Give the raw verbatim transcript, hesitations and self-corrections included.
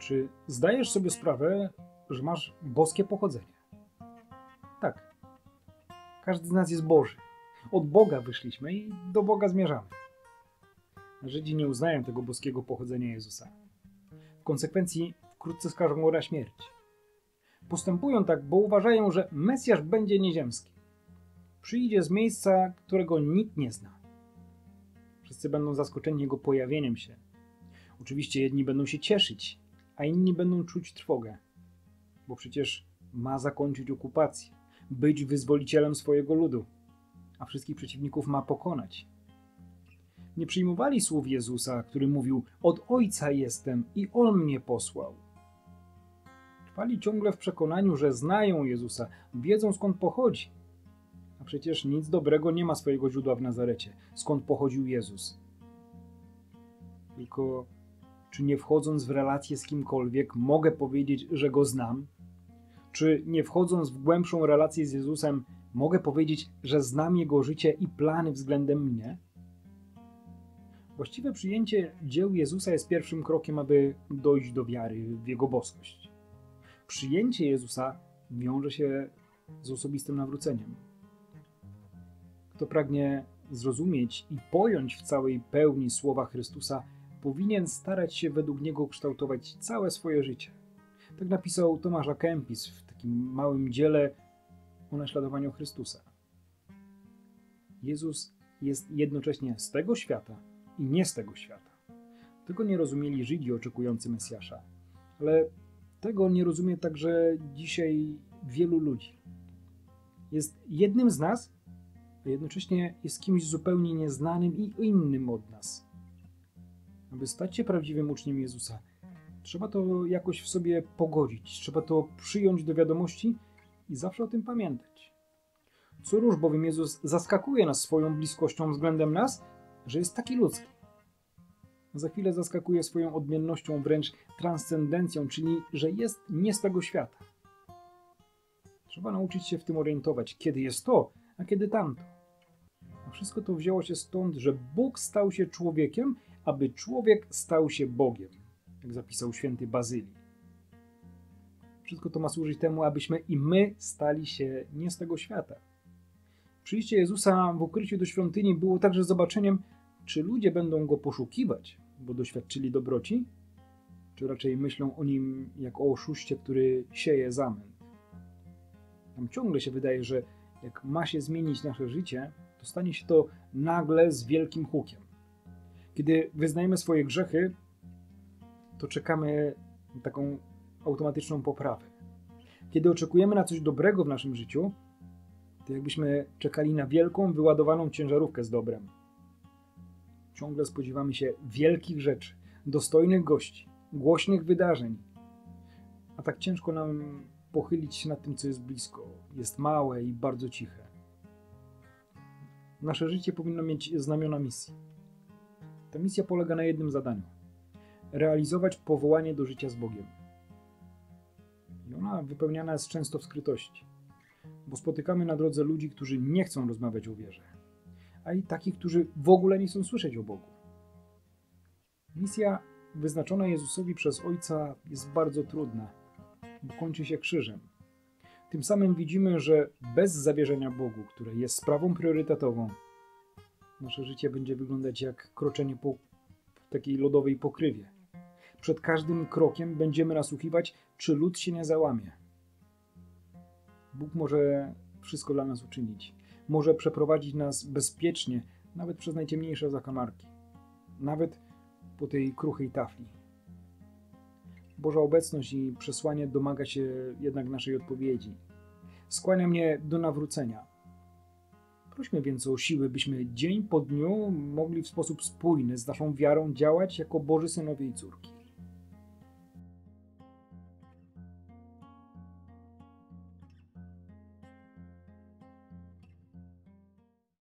Czy zdajesz sobie sprawę, że masz boskie pochodzenie? Tak. Każdy z nas jest Boży. Od Boga wyszliśmy i do Boga zmierzamy. Żydzi nie uznają tego boskiego pochodzenia Jezusa. W konsekwencji wkrótce skażą go na śmierć. Postępują tak, bo uważają, że Mesjasz będzie nieziemski. Przyjdzie z miejsca, którego nikt nie zna. Wszyscy będą zaskoczeni jego pojawieniem się. Oczywiście jedni będą się cieszyć, a inni będą czuć trwogę. Bo przecież ma zakończyć okupację, być wyzwolicielem swojego ludu, a wszystkich przeciwników ma pokonać. Nie przyjmowali słów Jezusa, który mówił: od Ojca jestem i On mnie posłał. Trwali ciągle w przekonaniu, że znają Jezusa, wiedzą skąd pochodzi. A przecież nic dobrego nie ma swojego źródła w Nazarecie, skąd pochodził Jezus. Tylko czy nie wchodząc w relację z kimkolwiek mogę powiedzieć, że Go znam? Czy nie wchodząc w głębszą relację z Jezusem mogę powiedzieć, że znam Jego życie i plany względem mnie? Właściwe przyjęcie dzieł Jezusa jest pierwszym krokiem, aby dojść do wiary w Jego boskość. Przyjęcie Jezusa wiąże się z osobistym nawróceniem. Kto pragnie zrozumieć i pojąć w całej pełni słowa Chrystusa, powinien starać się według Niego kształtować całe swoje życie. Tak napisał Tomasz à Kempis w takim małym dziele o naśladowaniu Chrystusa. Jezus jest jednocześnie z tego świata i nie z tego świata. Tego nie rozumieli Żydzi oczekujący Mesjasza, ale tego nie rozumie także dzisiaj wielu ludzi. Jest jednym z nas, a jednocześnie jest kimś zupełnie nieznanym i innym od nas. Aby stać się prawdziwym uczniem Jezusa, trzeba to jakoś w sobie pogodzić, trzeba to przyjąć do wiadomości i zawsze o tym pamiętać. Co róż bowiem Jezus zaskakuje nas swoją bliskością względem nas, że jest taki ludzki. Za chwilę zaskakuje swoją odmiennością, wręcz transcendencją, czyli że jest nie z tego świata. Trzeba nauczyć się w tym orientować, kiedy jest to, a kiedy tamto. A wszystko to wzięło się stąd, że Bóg stał się człowiekiem, aby człowiek stał się Bogiem, jak zapisał święty Bazylii. Wszystko to ma służyć temu, abyśmy i my stali się nie z tego świata. Przyjście Jezusa w ukryciu do świątyni było także zobaczeniem, czy ludzie będą Go poszukiwać, bo doświadczyli dobroci, czy raczej myślą o Nim jak o oszuście, który sieje zamęt. Nam ciągle się wydaje, że jak ma się zmienić nasze życie, to stanie się to nagle z wielkim hukiem. Kiedy wyznajemy swoje grzechy, to czekamy na taką automatyczną poprawę. Kiedy oczekujemy na coś dobrego w naszym życiu, to jakbyśmy czekali na wielką, wyładowaną ciężarówkę z dobrem. Ciągle spodziewamy się wielkich rzeczy, dostojnych gości, głośnych wydarzeń. A tak ciężko nam pochylić się nad tym, co jest blisko. Jest małe i bardzo ciche. Nasze życie powinno mieć znamiona misji. Ta misja polega na jednym zadaniu. Realizować powołanie do życia z Bogiem. I ona wypełniana jest często w skrytości. Bo spotykamy na drodze ludzi, którzy nie chcą rozmawiać o wierze. A i takich, którzy w ogóle nie chcą słyszeć o Bogu. Misja wyznaczona Jezusowi przez Ojca jest bardzo trudna, bo kończy się krzyżem. Tym samym widzimy, że bez zawierzenia Bogu, które jest sprawą priorytetową, nasze życie będzie wyglądać jak kroczenie po takiej lodowej pokrywie. Przed każdym krokiem będziemy nasłuchiwać, czy lód się nie załamie. Bóg może wszystko dla nas uczynić. Może przeprowadzić nas bezpiecznie, nawet przez najciemniejsze zakamarki. Nawet po tej kruchej tafli. Boża obecność i przesłanie domaga się jednak naszej odpowiedzi. Skłania mnie do nawrócenia. Prośmy więc o siły, byśmy dzień po dniu mogli w sposób spójny z naszą wiarą działać jako Boży synowie i córki.